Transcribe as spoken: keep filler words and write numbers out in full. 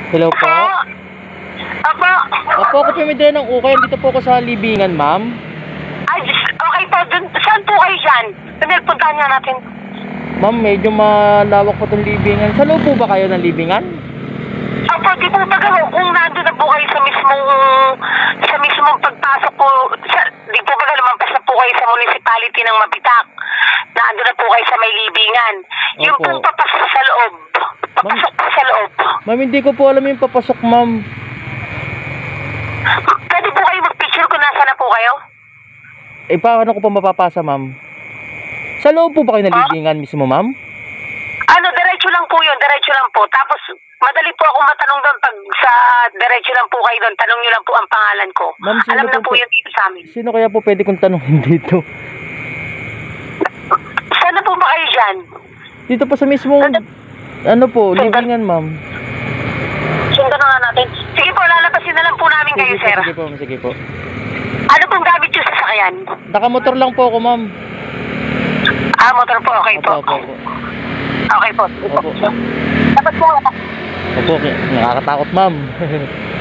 Hello po? Opo. Opo, ako po may dala ng ukay. Dito po ako sa libingan, ma'am. Ay, okay po. Dun, saan po kayo dyan? Pinagpuntahan nga natin. Ma'am, medyo malawak po itong libingan. Sa loob po ba kayo ng libingan? Opo, di po ba kung nandun na po kayo sa mismong, sa mismong pagpasok po, sa, di po ba lumampas na po kayo sa municipality ng Mabitak? Nandun na po kayo sa may libingan. Yung Opo. pong papasok sa loob. Papasok po sa loob. Ma'am, hindi ko po alam yung papasok, ma'am. Pwede po kayo mag-picture kung nasa na po kayo? Eh, paano ko pa mapapasa, ma'am? Sa loob po ba kayo ng libingan mismo, ma'am? Ano, diretso lang po yun, diretso lang po. Tapos, madali po akong matanong doon pag sa diretso lang po kayo doon. Tanong nyo lang po ang pangalan ko. Ma'am, sino Alam na po po po- yun dito sa amin. Sino kaya po pwede kong tanongin dito? Saan na po ba kayo dyan? Dito po sa mismong, ano po, libingan, ma'am. Sundan na nga natin. Sige po, lalabasin na lang po namin kayo, Sige po, sir. sige po, sige po. Ano pong gamit yung sasakyan? Nakamotor lang po ako, ma'am. Ah, motor po, okay po. Opo, opo, opo. Okay po, sige po. Opo. Dapat po, Opo, okay. Nakakatakot, ma'am.